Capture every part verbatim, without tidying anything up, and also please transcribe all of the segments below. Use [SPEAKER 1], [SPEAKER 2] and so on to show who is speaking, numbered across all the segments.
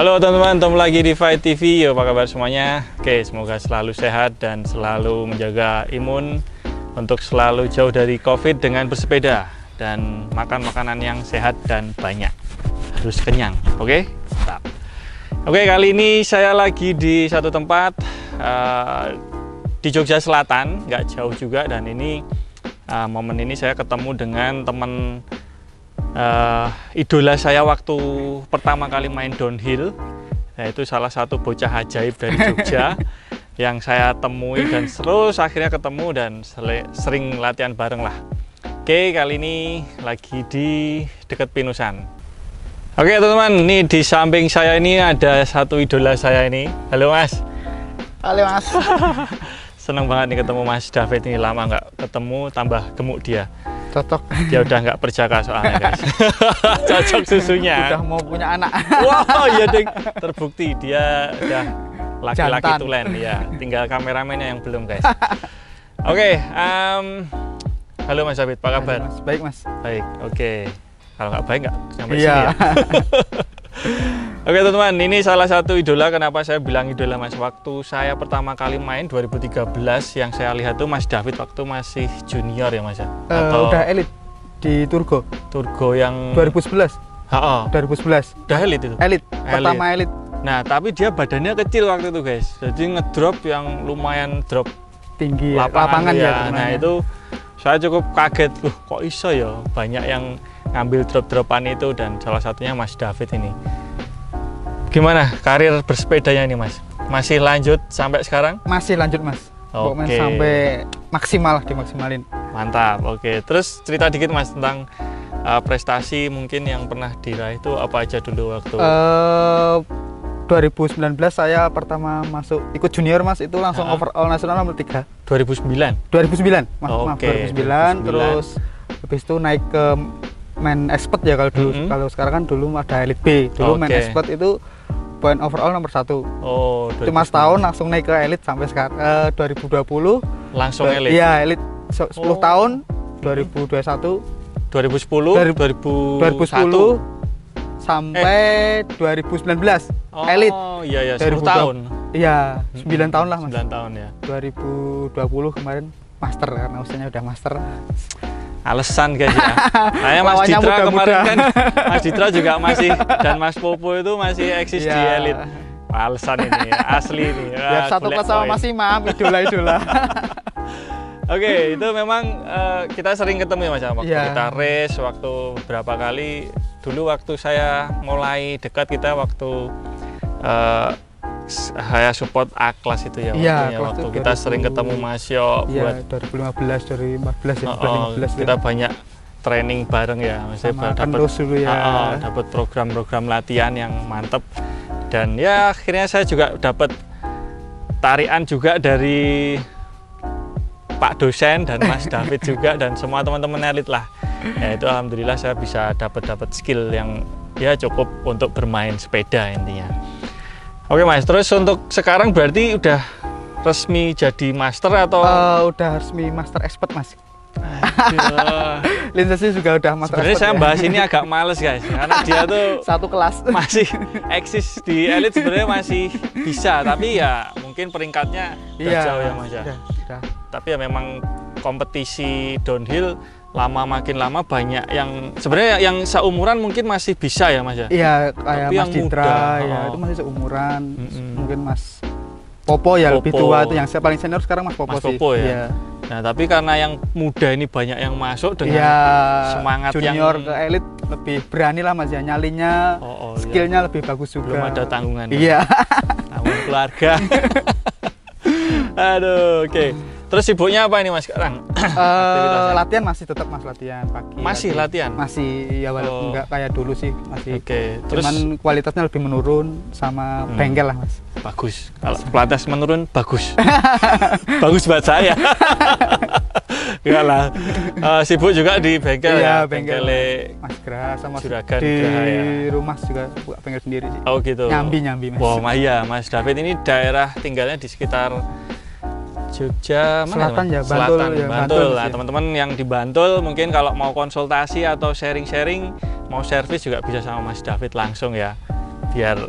[SPEAKER 1] Halo teman-teman, ketemu lagi di Fight T V. Yo, apa kabar semuanya? Oke, semoga selalu sehat dan selalu menjaga imun untuk selalu jauh dari COVID dengan bersepeda dan makan makanan yang sehat dan banyak. Harus kenyang, oke? Mantap. Oke, kali ini saya lagi di satu tempat uh, di Jogja Selatan, nggak jauh juga, dan ini uh, momen ini saya ketemu dengan teman uh, idola saya waktu pertama kali main downhill, yaitu salah satu bocah ajaib dari Jogja yang saya temui dan terus akhirnya ketemu dan sering latihan bareng lah. Oke, kali ini lagi di dekat Pinusan. Oke teman-teman, ini di samping saya ini ada satu idola saya ini. Halo Mas.
[SPEAKER 2] Halo Mas.
[SPEAKER 1] Seneng banget nih ketemu Mas David, ini lama nggak ketemu, tambah gemuk dia.
[SPEAKER 2] Cocok.
[SPEAKER 1] Dia udah nggak perjaka soalnya guys. Cocok susunya.
[SPEAKER 2] Udah mau punya anak.
[SPEAKER 1] Wow, iya deh, terbukti dia udah laki-laki tulen ya. Tinggal kameramennya yang belum guys. Oke, um, halo Mas David, apa kabar?
[SPEAKER 2] Mas. Baik Mas.
[SPEAKER 1] Baik, oke. Kalau nggak baik nggak sampai
[SPEAKER 2] iya.
[SPEAKER 1] sini ya. Oke teman-teman, ini salah satu idola. Kenapa saya bilang idola Mas? Waktu saya pertama kali main dua ribu tiga belas, yang saya lihat tuh Mas David waktu masih junior ya Mas ya?
[SPEAKER 2] Uh,
[SPEAKER 1] Atau
[SPEAKER 2] udah elit di Turgo.
[SPEAKER 1] Turgo yang
[SPEAKER 2] dua ribu sebelas.
[SPEAKER 1] Ha-ha.
[SPEAKER 2] dua ribu sebelas.
[SPEAKER 1] Udah elit itu?
[SPEAKER 2] Elit, pertama elit.
[SPEAKER 1] Nah, tapi dia badannya kecil waktu itu guys. Jadi ngedrop yang lumayan drop
[SPEAKER 2] tinggi
[SPEAKER 1] lapangan,
[SPEAKER 2] lapangan
[SPEAKER 1] ya.
[SPEAKER 2] ya.
[SPEAKER 1] Nah, itu saya cukup kaget. Uh, kok iso ya? Banyak yang ngambil drop-dropan itu, dan salah satunya Mas David ini. Gimana karir bersepedanya ini Mas? Masih lanjut sampai sekarang?
[SPEAKER 2] Masih lanjut Mas.
[SPEAKER 1] Oke.
[SPEAKER 2] Okay. Sampai maksimal lah, dimaksimalin.
[SPEAKER 1] Mantap. Oke. Terus cerita dikit Mas tentang uh, prestasi mungkin yang pernah diraih itu apa aja dulu waktu?
[SPEAKER 2] Uh, dua ribu sembilan belas saya pertama masuk ikut junior Mas, itu langsung
[SPEAKER 1] ha?
[SPEAKER 2] overall nasional nomor tiga.
[SPEAKER 1] dua ribu sembilan.
[SPEAKER 2] dua ribu sembilan. Maaf,
[SPEAKER 1] Oke.
[SPEAKER 2] maaf dua ribu sembilan. Terus habis itu naik ke main expert ya kalau dulu. Mm-hmm. Kalau sekarang kan dulu ada elite B. Dulu okay. Main expert itu poin overall nomor satu.
[SPEAKER 1] Oh,
[SPEAKER 2] cuma setahun langsung naik ke elite sampai sekarang uh, dua ribu dua puluh
[SPEAKER 1] langsung elite.
[SPEAKER 2] Iya, elite sepuluh oh. tahun dua ribu dua puluh satu,
[SPEAKER 1] dua ribu sepuluh, dua ribu sepuluh
[SPEAKER 2] sampai eh. dua ribu sembilan belas
[SPEAKER 1] oh,
[SPEAKER 2] elite.
[SPEAKER 1] Oh iya ya, sepuluh tahun.
[SPEAKER 2] Iya, sembilan tahun lah Mas.
[SPEAKER 1] sembilan tahun ya.
[SPEAKER 2] dua ribu dua puluh kemarin master, karena usianya udah master.
[SPEAKER 1] Alasan guys ya. Saya Mas Ditra muda -muda. Kemarin kan Mas Ditra juga masih, dan Mas Popo itu masih eksis ya. Di elite. Alasan ini asli nih.
[SPEAKER 2] Biar satu kelas sama Mas Imam, idola-idola.
[SPEAKER 1] Oke, itu memang uh, kita sering ketemu ya Mas, waktu ya. Kita race, waktu berapa kali dulu waktu saya mulai dekat kita waktu uh, saya support A kelas itu ya,
[SPEAKER 2] ya
[SPEAKER 1] waktu
[SPEAKER 2] itu
[SPEAKER 1] kita
[SPEAKER 2] dua ribu,
[SPEAKER 1] sering ketemu Mas Yo
[SPEAKER 2] ya,
[SPEAKER 1] buat
[SPEAKER 2] dua ribu lima belas, dua ribu empat belas ya,
[SPEAKER 1] oh, oh, lima belas kita ya. Banyak training bareng ya, maksudnya dapat
[SPEAKER 2] ya.
[SPEAKER 1] oh, oh, dapat program-program latihan yang mantep, dan ya akhirnya saya juga dapat tarian juga dari Pak dosen dan Mas David juga, dan semua teman-teman elit lah. Ya itu alhamdulillah saya bisa dapat dapat skill yang ya cukup untuk bermain sepeda intinya. Oke Mas, terus untuk sekarang berarti udah resmi jadi master atau?
[SPEAKER 2] Uh, udah resmi master expert Mas. Linsasi juga udah master.
[SPEAKER 1] Sebenarnya saya bahas ini agak males guys, karena dia tuh
[SPEAKER 2] satu kelas
[SPEAKER 1] masih eksis di elit, sebenarnya masih bisa, tapi ya mungkin peringkatnya udah
[SPEAKER 2] iya,
[SPEAKER 1] jauh ya Mas ya.
[SPEAKER 2] Udah, udah.
[SPEAKER 1] Tapi ya memang kompetisi downhill lama makin lama banyak yang sebenarnya yang seumuran mungkin masih bisa ya Mas ya.
[SPEAKER 2] Iya, kayak
[SPEAKER 1] tapi
[SPEAKER 2] Mas Ditra
[SPEAKER 1] muda,
[SPEAKER 2] ya,
[SPEAKER 1] oh.
[SPEAKER 2] itu masih seumuran.
[SPEAKER 1] Mm-hmm.
[SPEAKER 2] Mungkin Mas Popo ya, Popo. Lebih tua itu, yang saya paling senior sekarang Mas Popo
[SPEAKER 1] Mas
[SPEAKER 2] sih.
[SPEAKER 1] Popo ya.
[SPEAKER 2] Iya.
[SPEAKER 1] Nah, tapi karena yang muda ini banyak yang masuk dengan
[SPEAKER 2] ya,
[SPEAKER 1] semangat
[SPEAKER 2] junior
[SPEAKER 1] yang
[SPEAKER 2] ke elit lebih berani lah Mas ya, nyalinya,
[SPEAKER 1] oh, oh,
[SPEAKER 2] skillnya
[SPEAKER 1] iya.
[SPEAKER 2] Lebih bagus juga.
[SPEAKER 1] Belum ada tanggungan.
[SPEAKER 2] Iya.
[SPEAKER 1] Tanggungan keluarga. Aduh, oke. Okay. Terus sibuknya apa ini Mas sekarang?
[SPEAKER 2] Uh, latihan masih tetap Mas, latihan pagi.
[SPEAKER 1] Masih latihan?
[SPEAKER 2] Masih, ya walaupun oh. nggak kayak dulu sih, masih.
[SPEAKER 1] Oke. Okay. Terus
[SPEAKER 2] cuman kualitasnya lebih menurun sama hmm. bengkel lah Mas.
[SPEAKER 1] Bagus. Kalau kualitas menurun bagus. Bagus buat saya. Enggak lah. Uh, sibuk juga di bengkel
[SPEAKER 2] iya,
[SPEAKER 1] ya.
[SPEAKER 2] Bengkel
[SPEAKER 1] Mas
[SPEAKER 2] Gra sama
[SPEAKER 1] Juragan
[SPEAKER 2] di
[SPEAKER 1] Graha, ya.
[SPEAKER 2] Rumah juga buka bengkel sendiri sih.
[SPEAKER 1] Oh gitu.
[SPEAKER 2] Nyambi-nyambi Mas.
[SPEAKER 1] Wow, iya Mas David ini daerah tinggalnya di sekitar Jogja, mana
[SPEAKER 2] Selatan ya, Bantul,
[SPEAKER 1] Selatan,
[SPEAKER 2] ya,
[SPEAKER 1] Bantul.
[SPEAKER 2] Bantul
[SPEAKER 1] Nah, teman-teman yang di Bantul mungkin kalau mau konsultasi atau sharing-sharing, mau servis juga bisa sama Mas David langsung ya. Biar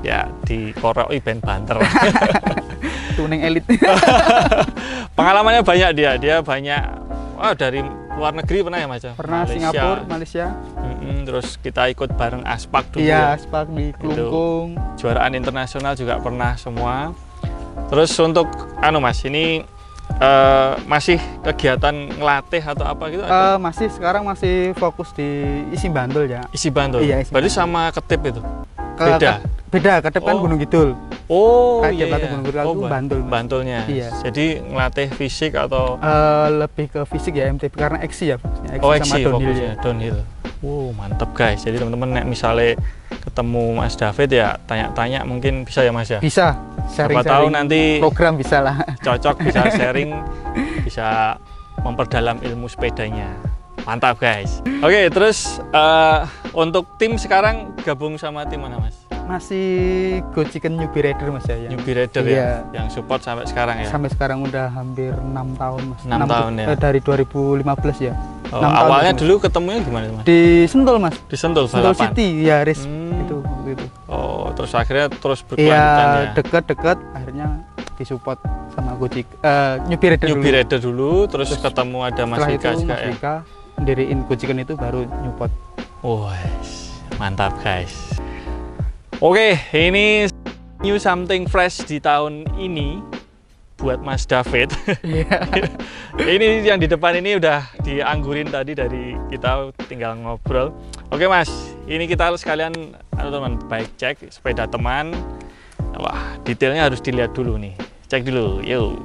[SPEAKER 1] ya dikoroi ben banter.
[SPEAKER 2] Tuning elit.
[SPEAKER 1] Pengalamannya banyak dia, dia banyak oh, dari luar negeri pernah ya Mas?
[SPEAKER 2] Pernah, Malaysia. Singapura, Malaysia.
[SPEAKER 1] Mm-mm, terus kita ikut bareng Aspak dulu.
[SPEAKER 2] Iya,
[SPEAKER 1] ya.
[SPEAKER 2] Aspak di Klungkung.
[SPEAKER 1] Juaraan internasional juga pernah semua. Terus untuk anu Mas, ini uh, masih kegiatan ngelatih atau apa gitu?
[SPEAKER 2] Uh, masih, sekarang masih fokus di isi bantul ya.
[SPEAKER 1] Isi bantul?
[SPEAKER 2] Iya, isi
[SPEAKER 1] berarti
[SPEAKER 2] bantul.
[SPEAKER 1] sama ketip itu?
[SPEAKER 2] Ke,
[SPEAKER 1] beda?
[SPEAKER 2] Ke, beda, ketip kan
[SPEAKER 1] oh.
[SPEAKER 2] Gunung Kidul.
[SPEAKER 1] Oh
[SPEAKER 2] Kayak
[SPEAKER 1] iya,
[SPEAKER 2] iya. Gunung Kidul
[SPEAKER 1] oh,
[SPEAKER 2] itu bantul. Mas.
[SPEAKER 1] Bantulnya?
[SPEAKER 2] Iya.
[SPEAKER 1] Jadi ngelatih fisik atau?
[SPEAKER 2] Uh, lebih ke fisik ya, M T B, karena X C ya. X C
[SPEAKER 1] oh
[SPEAKER 2] sama
[SPEAKER 1] X C
[SPEAKER 2] downhill
[SPEAKER 1] fokusnya,
[SPEAKER 2] ya.
[SPEAKER 1] downhill. Wow, mantep guys. Jadi teman-teman misalnya ketemu Mas David ya tanya-tanya mungkin bisa ya Mas ya?
[SPEAKER 2] Bisa. Sharing,
[SPEAKER 1] siapa tahu nanti
[SPEAKER 2] program bisa lah.
[SPEAKER 1] Cocok, bisa sharing, bisa memperdalam ilmu sepedanya. Mantap guys. Oke, terus uh, untuk tim sekarang gabung sama tim mana Mas?
[SPEAKER 2] Masih Go Chicken Newbie Rider Mas ya.
[SPEAKER 1] Newbie Rider
[SPEAKER 2] iya.
[SPEAKER 1] ya, yang support sampai sekarang ya?
[SPEAKER 2] Sampai sekarang udah hampir enam tahun Mas.
[SPEAKER 1] enam tahun ya?
[SPEAKER 2] Eh, dari dua ribu lima belas ya.
[SPEAKER 1] Oh, awalnya dulu ketemunya gimana Mas?
[SPEAKER 2] Di Sentul Mas.
[SPEAKER 1] Di Sentul,
[SPEAKER 2] Sentul
[SPEAKER 1] balapan?
[SPEAKER 2] City, ya race
[SPEAKER 1] hmm.
[SPEAKER 2] itu waktu itu.
[SPEAKER 1] Oh, terus akhirnya terus berkelanjutan ya?
[SPEAKER 2] Iya, deket-deket akhirnya disupport sama Go Chicken, uh, Newbie Rider
[SPEAKER 1] Newbie
[SPEAKER 2] dulu.
[SPEAKER 1] Rider dulu, terus, terus ketemu ada Mas Wika juga
[SPEAKER 2] Mas
[SPEAKER 1] ya?
[SPEAKER 2] Wika, ndiriin Go Chicken itu baru nyupport.
[SPEAKER 1] Oh, mantap guys. Oke, ini new something fresh di tahun ini buat Mas David. Yeah. Ini yang di depan ini udah dianggurin tadi dari kita, tinggal ngobrol. Oke Mas, ini kita harus sekalian teman bike check sepeda teman. Wah, detailnya harus dilihat dulu nih. Cek dulu, yuk.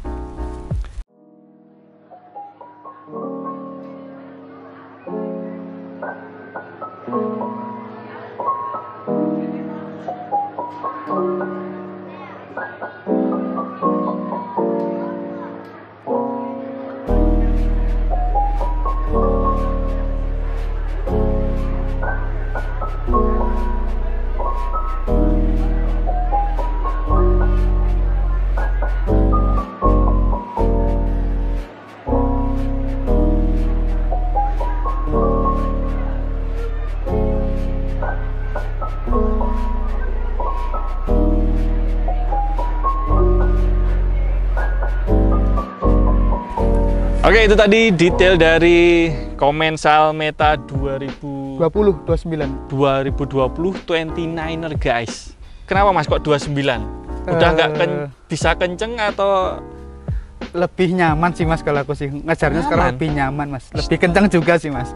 [SPEAKER 1] Oke, itu tadi detail dari Commencal Meta dua ribu
[SPEAKER 2] dua puluh, dua puluh sembilan.
[SPEAKER 1] dua ribu dua puluh dua puluh sembilan er guys. Kenapa Mas kok dua puluh sembilan? Udah nggak uh, ken bisa kenceng atau
[SPEAKER 2] lebih nyaman sih Mas kalau aku sih ngajarnya nyaman. Sekarang lebih nyaman Mas, lebih kenceng juga sih Mas.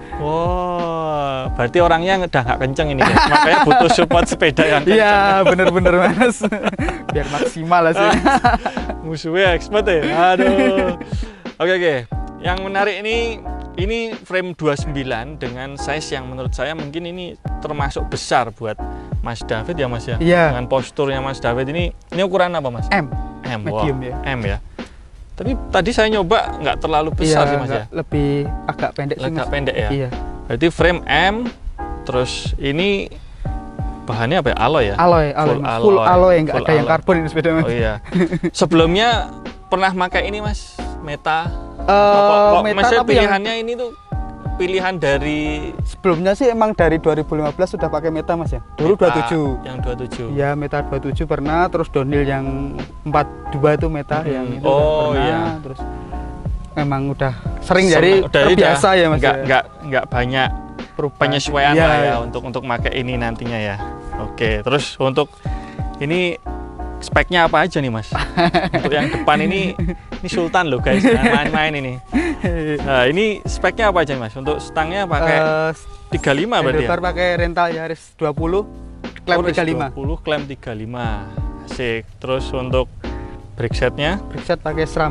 [SPEAKER 1] Wow, berarti orangnya udah nggak kenceng ini guys. Makanya butuh support sepeda yang kenceng.
[SPEAKER 2] Iya, bener-bener Mas. Biar maksimal lah sih.
[SPEAKER 1] Musuhnya expert ya. Aduh. Oke oke. Yang menarik ini ini frame dua puluh sembilan dengan size yang menurut saya mungkin ini termasuk besar buat Mas David ya Mas ya.
[SPEAKER 2] Iya.
[SPEAKER 1] Dengan posturnya Mas David ini ini ukuran apa Mas?
[SPEAKER 2] M.
[SPEAKER 1] M.
[SPEAKER 2] Medium
[SPEAKER 1] wow.
[SPEAKER 2] ya.
[SPEAKER 1] M ya. Tapi tadi saya nyoba nggak terlalu besar
[SPEAKER 2] iya,
[SPEAKER 1] sih Mas ya.
[SPEAKER 2] Lebih agak pendek sih
[SPEAKER 1] Agak
[SPEAKER 2] Mas.
[SPEAKER 1] pendek ya.
[SPEAKER 2] Iya.
[SPEAKER 1] Berarti frame M, terus ini bahannya apa ya? Alloy ya?
[SPEAKER 2] Alloy, alloy
[SPEAKER 1] full
[SPEAKER 2] Mas.
[SPEAKER 1] alloy,
[SPEAKER 2] Full alloy, nggak ada
[SPEAKER 1] alloy.
[SPEAKER 2] yang karbon ini sepeda Mas.
[SPEAKER 1] Oh iya. Sebelumnya pernah pakai ini Mas, Meta?
[SPEAKER 2] Uh,
[SPEAKER 1] kok, kok
[SPEAKER 2] Meta tapi
[SPEAKER 1] pilihannya
[SPEAKER 2] yang...
[SPEAKER 1] ini tuh pilihan dari
[SPEAKER 2] sebelumnya sih emang dari dua ribu lima belas sudah pakai Meta Mas ya. Dulu
[SPEAKER 1] Meta,
[SPEAKER 2] dua puluh tujuh.
[SPEAKER 1] Yang dua puluh tujuh.
[SPEAKER 2] Iya, Meta dua puluh tujuh pernah, terus downhill yang empat puluh dua itu Meta hmm. yang itu
[SPEAKER 1] oh,
[SPEAKER 2] pernah.
[SPEAKER 1] Iya.
[SPEAKER 2] Terus memang udah sering
[SPEAKER 1] Sem
[SPEAKER 2] jadi terbiasa ya Mas.
[SPEAKER 1] Enggak
[SPEAKER 2] ya.
[SPEAKER 1] enggak enggak banyak
[SPEAKER 2] perubahan
[SPEAKER 1] penyesuaian
[SPEAKER 2] ya,
[SPEAKER 1] lah ya,
[SPEAKER 2] ya
[SPEAKER 1] untuk untuk pakai ini nantinya ya. Oke, terus untuk ini speknya apa aja nih Mas? Untuk yang depan ini ini Sultan loh guys, main-main ini. Nah, ini speknya apa aja nih Mas? Untuk stangnya pakai uh, tiga puluh lima berarti ya?
[SPEAKER 2] Pakai rental Yaris dua puluh, klem tiga puluh lima.
[SPEAKER 1] dua puluh, klem tiga puluh lima. Asik. Terus untuk brake setnya?
[SPEAKER 2] Brake set pakai SRAM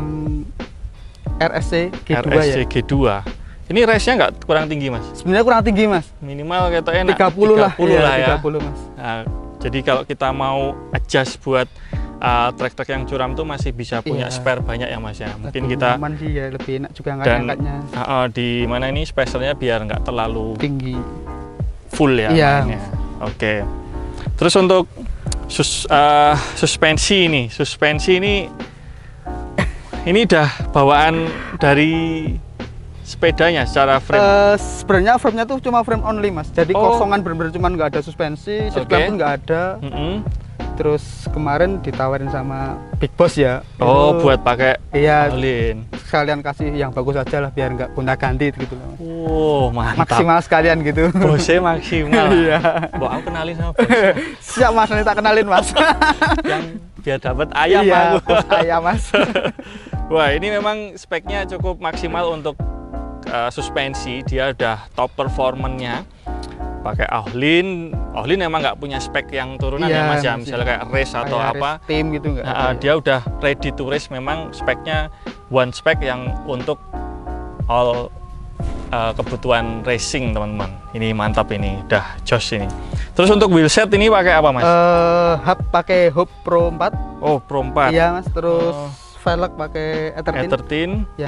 [SPEAKER 2] R S C G dua
[SPEAKER 1] R S C
[SPEAKER 2] ya?
[SPEAKER 1] G dua. Ini race-nya nggak kurang tinggi Mas?
[SPEAKER 2] Sebenarnya kurang tinggi Mas.
[SPEAKER 1] Minimal katanya enak
[SPEAKER 2] tiga puluh lah,
[SPEAKER 1] tiga puluh lah ya.
[SPEAKER 2] tiga puluh Mas.
[SPEAKER 1] Nah, jadi kalau kita mau adjust buat uh, trek-trek yang curam tuh masih bisa punya iya. spare banyak ya Mas ya. Mungkin
[SPEAKER 2] lebih
[SPEAKER 1] kita
[SPEAKER 2] aman sih ya, lebih enak juga
[SPEAKER 1] angkat-angkatnya. Uh, uh, di mana ini spacernya biar nggak terlalu
[SPEAKER 2] tinggi,
[SPEAKER 1] full ya.
[SPEAKER 2] Iya.
[SPEAKER 1] Oke. Okay. Terus untuk sus, uh, suspensi ini, suspensi ini ini udah bawaan dari sepedanya secara frame?
[SPEAKER 2] Uh, sebenarnya frame-nya tuh cuma frame only Mas. Jadi
[SPEAKER 1] oh.
[SPEAKER 2] kosongan bener-bener cuman nggak ada suspensi, seat
[SPEAKER 1] okay.
[SPEAKER 2] clamp pun nggak ada.
[SPEAKER 1] Mm -hmm.
[SPEAKER 2] terus kemarin ditawarin sama Big Boss ya.
[SPEAKER 1] Oh,
[SPEAKER 2] itu,
[SPEAKER 1] buat pakai
[SPEAKER 2] iya,
[SPEAKER 1] Ahlin.
[SPEAKER 2] Sekalian kasih yang bagus aja lah biar nggak gonta-ganti gitu loh.
[SPEAKER 1] Oh, mantap.
[SPEAKER 2] Maksimal sekalian gitu.
[SPEAKER 1] Bosnya maksimal.
[SPEAKER 2] Iya.
[SPEAKER 1] Mbak, aku kenalin sama bosnya.
[SPEAKER 2] Siap Mas, nanti tak kenalin Mas.
[SPEAKER 1] Yang biar dapat ayam
[SPEAKER 2] iya,
[SPEAKER 1] aku.
[SPEAKER 2] bos ayam Mas.
[SPEAKER 1] Wah, ini memang speknya cukup maksimal untuk uh, suspensi. Dia udah top performance-nya. Pakai Ahlin, Ahlin emang nggak punya spek yang turunan
[SPEAKER 2] iya,
[SPEAKER 1] ya Mas ya, misalnya kayak race atau
[SPEAKER 2] kayak
[SPEAKER 1] apa,
[SPEAKER 2] race team gitu nggak?
[SPEAKER 1] nah, dia udah ready to race, memang speknya one spek yang untuk all uh, kebutuhan racing teman-teman. Ini mantap, ini udah jos ini. Terus untuk wheelset ini pakai apa Mas?
[SPEAKER 2] Uh, hub pakai Hub Pro empat.
[SPEAKER 1] Oh, Pro empat.
[SPEAKER 2] Iya Mas, terus
[SPEAKER 1] oh.
[SPEAKER 2] velg pakai E tiga belas. Yang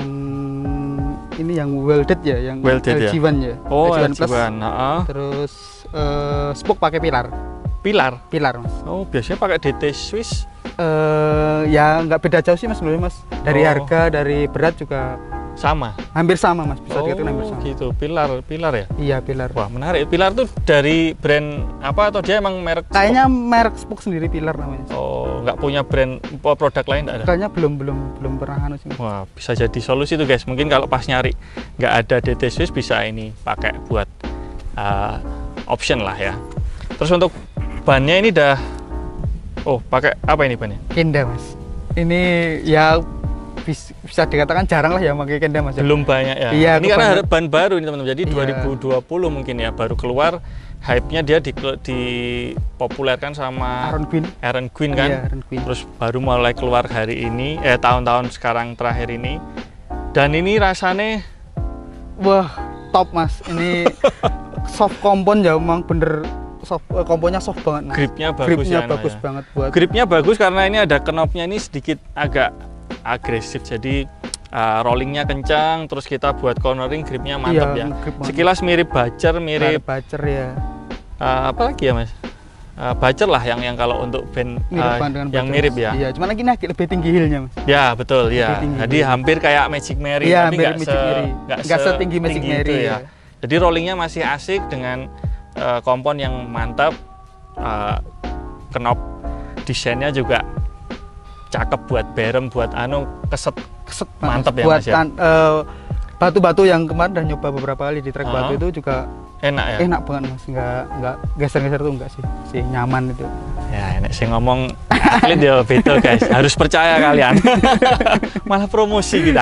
[SPEAKER 2] ini yang welded ya, yang
[SPEAKER 1] welded
[SPEAKER 2] L G satu ya.
[SPEAKER 1] ya. Oh,
[SPEAKER 2] L G satu
[SPEAKER 1] L G satu. Uh-huh.
[SPEAKER 2] Terus uh, spoke pakai pilar.
[SPEAKER 1] Pilar.
[SPEAKER 2] Pilar Mas.
[SPEAKER 1] Oh, biasanya pakai D T Swiss.
[SPEAKER 2] Uh, ya nggak beda jauh sih Mas sebenarnya Mas. Dari
[SPEAKER 1] oh.
[SPEAKER 2] harga, dari berat juga
[SPEAKER 1] sama.
[SPEAKER 2] Hampir sama Mas. Bisa
[SPEAKER 1] oh,
[SPEAKER 2] dikatakan hampir sama.
[SPEAKER 1] Gitu. Pilar, pilar ya?
[SPEAKER 2] Iya, pilar.
[SPEAKER 1] Wah, menarik. Pilar tuh dari brand apa atau dia emang merek?
[SPEAKER 2] Kayaknya spoke? Merek spoke sendiri pilar namanya.
[SPEAKER 1] Oh, nggak punya brand produk lain nggak ada?
[SPEAKER 2] Kayaknya belum belum belum pernah anu sih.
[SPEAKER 1] Wah, bisa jadi solusi tuh guys. Mungkin kalau pas nyari nggak ada D T Swiss, bisa ini pakai buat uh, option lah ya. Terus untuk bannya ini dah, oh pakai apa ini bannya?
[SPEAKER 2] Kenda Mas. Ini ya bisa dikatakan jarang lah ya pakai Kenda Mas.
[SPEAKER 1] Belum banyak ya.
[SPEAKER 2] Iya,
[SPEAKER 1] ini karena ban baru ini teman-teman. Jadi iya. dua ribu dua puluh mungkin ya baru keluar. Hype-nya dia di, dipopulerkan sama
[SPEAKER 2] Aaron Quinn.
[SPEAKER 1] Aaron Quinn kan.
[SPEAKER 2] Iya, Aaron Quinn.
[SPEAKER 1] Terus baru mulai keluar hari ini, eh tahun-tahun sekarang terakhir ini. Dan ini rasanya
[SPEAKER 2] wah, top Mas. Ini soft kompon ya, memang bener soft, komponnya soft banget Mas.
[SPEAKER 1] Gripnya bagus.
[SPEAKER 2] Gripnya
[SPEAKER 1] ya,
[SPEAKER 2] bagus
[SPEAKER 1] ya.
[SPEAKER 2] banget buat.
[SPEAKER 1] Gripnya bagus karena ini ada knopnya ini sedikit agak agresif. Jadi uh, rollingnya kencang, terus kita buat cornering gripnya mantap iya, ya. Grip sekilas mirip Bacer, mirip
[SPEAKER 2] Bacer ya.
[SPEAKER 1] Uh, apa lagi ya Mas? Uh, Bacer lah yang yang kalau untuk band uh, yang mirip ya.
[SPEAKER 2] Iya, cuman lagi naik lebih tinggi heel-nya Mas.
[SPEAKER 1] Ya betul ya. Jadi heel. Hampir kayak Magic Mary,
[SPEAKER 2] ya,
[SPEAKER 1] tapi nggak se
[SPEAKER 2] nggak setinggi Magic Mary
[SPEAKER 1] ya. ya. Jadi rollingnya masih asik dengan uh, kompon yang mantap, uh, knop desainnya juga cakep buat berem, buat anu keset keset mantap ya
[SPEAKER 2] buat
[SPEAKER 1] Mas ya.
[SPEAKER 2] Uh, batu-batu yang kemarin udah nyoba beberapa kali di trek uh -huh. batu itu juga
[SPEAKER 1] enak ya.
[SPEAKER 2] Enak banget Mas, nggak nggak geser-geser tuh enggak sih, sih nyaman itu.
[SPEAKER 1] Ya enak sih ngomong atlet ya betul guys, harus percaya kalian. Malah promosi kita.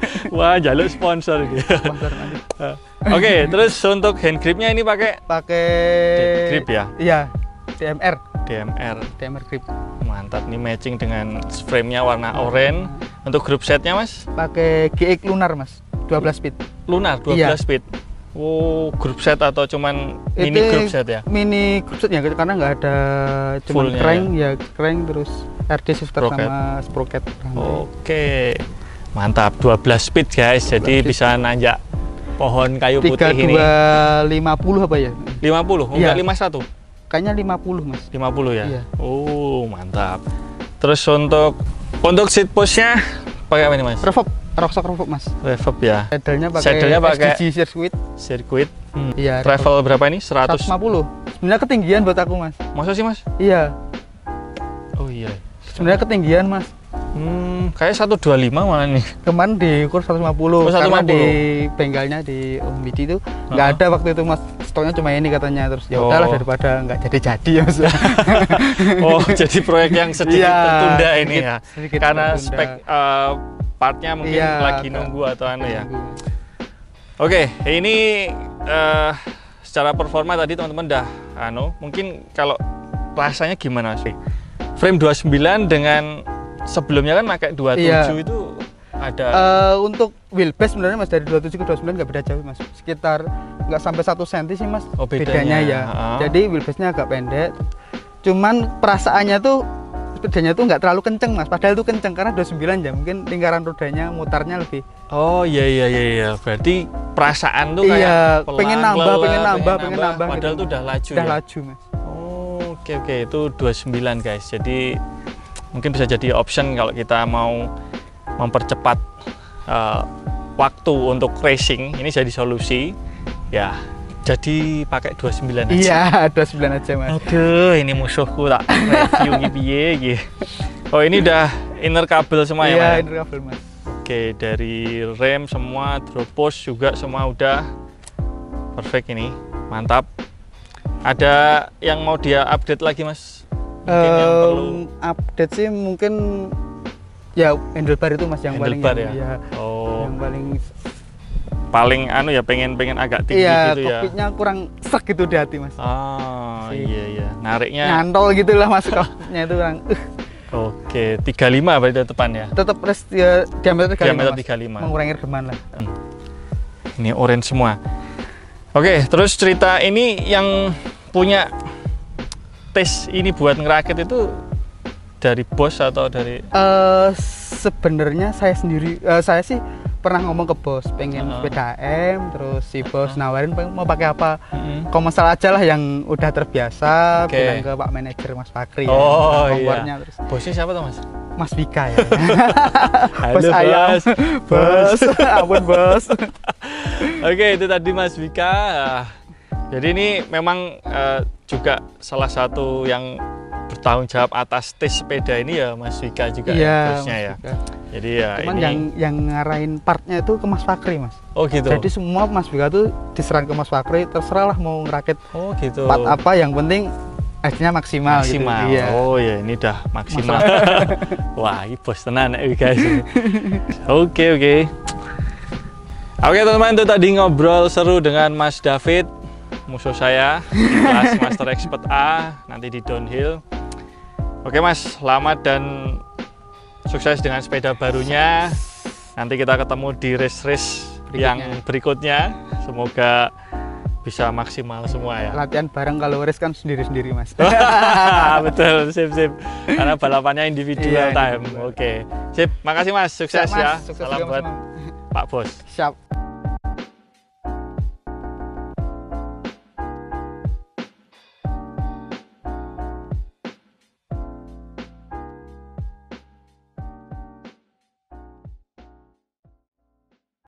[SPEAKER 1] Wah jalur sponsor gitu. Sponsor nanti. Oke, okay, terus untuk hand gripnya ini pakai
[SPEAKER 2] pakai
[SPEAKER 1] grip ya?
[SPEAKER 2] Iya, D M R.
[SPEAKER 1] D M R.
[SPEAKER 2] D M R grip.
[SPEAKER 1] Mantap, nih matching dengan frame-nya warna oranye. Untuk group setnya Mas?
[SPEAKER 2] Pakai G X Lunar Mas, dua belas speed.
[SPEAKER 1] Lunar dua belas iya. speed. Oh, group set atau cuman mini
[SPEAKER 2] itu
[SPEAKER 1] group set ya?
[SPEAKER 2] Mini group set ya, karena nggak ada cuman crank ya, ya crank terus R D shifter sprocket. Sama sprocket.
[SPEAKER 1] Oke, mantap, dua belas speed guys, jadi speed. Bisa nanjak pohon kayu putih ini.
[SPEAKER 2] tiga dua lima puluh apa ya?
[SPEAKER 1] lima puluh, enggak lima satu?
[SPEAKER 2] Kayaknya lima puluh Mas.
[SPEAKER 1] lima puluh ya?
[SPEAKER 2] Iya.
[SPEAKER 1] Oh, mantap. Terus untuk untuk seat post-nya pakai apa nih Mas?
[SPEAKER 2] Revob. Rocksok Revob Mas.
[SPEAKER 1] Revob ya.
[SPEAKER 2] Saddle-nya pakai
[SPEAKER 1] Saddle-nya pakai
[SPEAKER 2] S D G Circuit.
[SPEAKER 1] Circuit. Hmm.
[SPEAKER 2] Iya.
[SPEAKER 1] Travel berapa ini? seratus
[SPEAKER 2] lima puluh. Sebenarnya ketinggian buat aku Mas.
[SPEAKER 1] Masa sih Mas?
[SPEAKER 2] Iya.
[SPEAKER 1] Oh iya.
[SPEAKER 2] Sebenarnya ketinggian Mas.
[SPEAKER 1] Hmm, kayak seratus dua puluh lima malah nih.
[SPEAKER 2] Kemarin diukur seratus lima puluh.
[SPEAKER 1] Oh,
[SPEAKER 2] karena di bengkelnya di Om Widi itu nggak uh -huh. ada waktu itu Mas. Stoknya cuma ini katanya, terus ya udahlah oh. daripada nggak jadi-jadi ya Mas.
[SPEAKER 1] Oh, jadi proyek yang sedikit iya, tertunda ini sedikit,
[SPEAKER 2] ya.
[SPEAKER 1] Sedikit karena tertunda. Spek uh, partnya mungkin iya, lagi nunggu atau anu ya. Oke, okay, ini uh, secara performa tadi teman-teman dah anu, mungkin kalau rasanya gimana sih? Frame dua puluh sembilan dengan sebelumnya kan pakai dua puluh tujuh iya. Itu ada
[SPEAKER 2] uh, untuk wheelbase sebenarnya Mas, dari dua puluh tujuh ke dua puluh sembilan nggak beda jauh Mas, sekitar nggak sampai satu senti sih Mas.
[SPEAKER 1] Oh, bedanya.
[SPEAKER 2] bedanya ya. Uh. Jadi wheelbase-nya agak pendek, cuman perasaannya tuh sepedanya tuh nggak terlalu kenceng Mas, padahal itu kenceng karena dua puluh sembilan ya, mungkin lingkaran rodanya mutarnya lebih.
[SPEAKER 1] Oh iya iya iya iya, berarti perasaan tuh
[SPEAKER 2] iya,
[SPEAKER 1] kayak pelan,
[SPEAKER 2] pengen nambah,
[SPEAKER 1] lelah,
[SPEAKER 2] pengen nambah, pengen nambah,
[SPEAKER 1] padahal
[SPEAKER 2] gitu.
[SPEAKER 1] Tuh udah laju
[SPEAKER 2] udah
[SPEAKER 1] ya?
[SPEAKER 2] laju Mas.
[SPEAKER 1] Oh oke oke, itu dua puluh sembilan guys, jadi mungkin bisa jadi option kalau kita mau mempercepat uh, waktu untuk racing, ini jadi solusi ya. Jadi pakai dua puluh sembilan aja.
[SPEAKER 2] Iya, dua puluh sembilan aja Mas.
[SPEAKER 1] Aduh, ini musuhku tak review piye iki. Oh, ini udah inner kabel semua ya, Mas?
[SPEAKER 2] Iya, inner kabel Mas.
[SPEAKER 1] Oke, dari rem semua, drop post juga semua udah perfect ini. Mantap. Ada yang mau dia update lagi, Mas? Mungkin
[SPEAKER 2] um,
[SPEAKER 1] yang perlu
[SPEAKER 2] update sih mungkin ya handlebar itu Mas yang
[SPEAKER 1] handlebar
[SPEAKER 2] paling
[SPEAKER 1] ya.
[SPEAKER 2] ya,
[SPEAKER 1] Oh.
[SPEAKER 2] yang paling
[SPEAKER 1] Paling anu ya pengen pengen agak tinggi
[SPEAKER 2] iya,
[SPEAKER 1] gitu ya.
[SPEAKER 2] kokpitnya kurang sek gitu di hati Mas.
[SPEAKER 1] Oh,
[SPEAKER 2] Si.
[SPEAKER 1] iya iya. Nariknya
[SPEAKER 2] Nyantol gitu lah Mas, kokpitnya itu kurang. Uh,
[SPEAKER 1] Oke, tiga puluh lima berarti depan ya.
[SPEAKER 2] tetap res ya, diameter tiga puluh lima.
[SPEAKER 1] Diameter
[SPEAKER 2] Mas.
[SPEAKER 1] tiga puluh lima.
[SPEAKER 2] Mengurangi redeman lah.
[SPEAKER 1] Hmm. Ini orange semua. Oke, terus cerita ini yang punya tes ini buat ngerakit itu dari bos atau dari
[SPEAKER 2] Uh, sebenarnya saya sendiri, uh, saya sih pernah ngomong ke bos pengen
[SPEAKER 1] Uh-huh.
[SPEAKER 2] sepeda M, terus si bos
[SPEAKER 1] Uh-huh.
[SPEAKER 2] nawarin pengen- mau pakai apa.
[SPEAKER 1] Mm-mm.
[SPEAKER 2] Komersial aja lah yang udah terbiasa.
[SPEAKER 1] Oke.
[SPEAKER 2] Bilang ke Pak Manajer Mas Fakri.
[SPEAKER 1] Oh,
[SPEAKER 2] ya,
[SPEAKER 1] iya.
[SPEAKER 2] kompornya, terus
[SPEAKER 1] Bosnya siapa tuh, Mas?
[SPEAKER 2] Mas Vika ya.
[SPEAKER 1] Halo,
[SPEAKER 2] Bos ayam.
[SPEAKER 1] Bos.
[SPEAKER 2] Bos, ampun bos.
[SPEAKER 1] Oke, itu tadi Mas Vika. Jadi ini memang eh, juga salah satu yang bertanggung jawab atas tes sepeda ini ya Mas Vika juga ya,
[SPEAKER 2] Iya,
[SPEAKER 1] bosnya
[SPEAKER 2] Mas
[SPEAKER 1] ya.
[SPEAKER 2] Vika.
[SPEAKER 1] Jadi ya
[SPEAKER 2] Cuman
[SPEAKER 1] ini.
[SPEAKER 2] yang yang ngarahin partnya itu ke Mas Fakri Mas.
[SPEAKER 1] Oh gitu.
[SPEAKER 2] Jadi semua Mas Vika tuh diserang ke Mas Fakri, terserah lah mau ngerakit
[SPEAKER 1] Oh gitu.
[SPEAKER 2] part apa, yang penting hasilnya maksimal,
[SPEAKER 1] Maksimal.
[SPEAKER 2] gitu. Iya.
[SPEAKER 1] Oh ya ini udah maksimal. Wah, ini bos tenan ya guys. Oke oke. Oke teman-teman, itu tadi ngobrol seru dengan Mas David, musuh saya di kelas Master Expert A, nanti di downhill. Oke Mas, selamat dan sukses dengan sepeda barunya. Nanti kita ketemu di race-race yang berikutnya. Semoga bisa maksimal semua ya.
[SPEAKER 2] Latihan bareng, kalau race kan sendiri-sendiri Mas.
[SPEAKER 1] Betul, sip sip. Karena balapannya individual
[SPEAKER 2] Iya,
[SPEAKER 1] time.
[SPEAKER 2] individual.
[SPEAKER 1] Oke, sip. Makasih Mas, sukses
[SPEAKER 2] Siap, Mas.
[SPEAKER 1] ya.
[SPEAKER 2] Sukses
[SPEAKER 1] Salam
[SPEAKER 2] juga, Mas
[SPEAKER 1] buat
[SPEAKER 2] Mam.
[SPEAKER 1] Pak Bos.
[SPEAKER 2] Siap.